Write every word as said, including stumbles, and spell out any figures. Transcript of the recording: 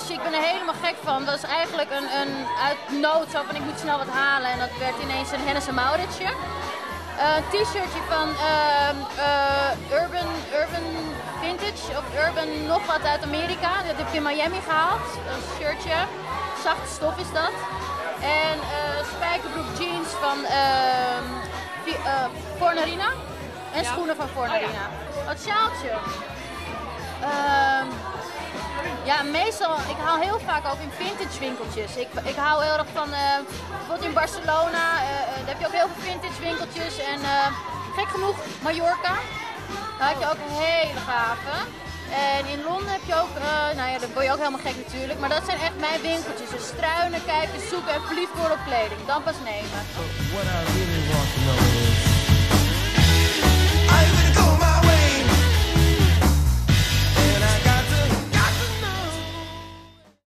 shirtje, ik ben er helemaal gek van. Dat is eigenlijk een, een uit nood, zo van ik moet snel wat halen en dat werd ineens een Hennes en Mauritsje. Uh, een t-shirtje van uh, uh, Urban, Urban Vintage of Urban nog wat uit Amerika. Dat heb ik in Miami gehaald, een shirtje. Zachte stof is dat. En uh, spijkerbroek jeans van uh, uh, Fornarina. En ja. Schoenen van Fornarina. Oh, ja. Wat sjaaltje. Uh, ja, meestal, ik haal heel vaak ook in vintage winkeltjes. Ik, ik hou heel erg van, uh, bijvoorbeeld in Barcelona, uh, daar heb je ook heel veel vintage winkeltjes. En uh, gek genoeg, Mallorca, daar had je ook een hele gave. En in Londen heb je ook, uh, nou ja, daar word je ook helemaal gek natuurlijk. Maar dat zijn echt mijn winkeltjes. Dus struinen, kijken, zoeken en verliefd worden op kleding. Dan pas nemen.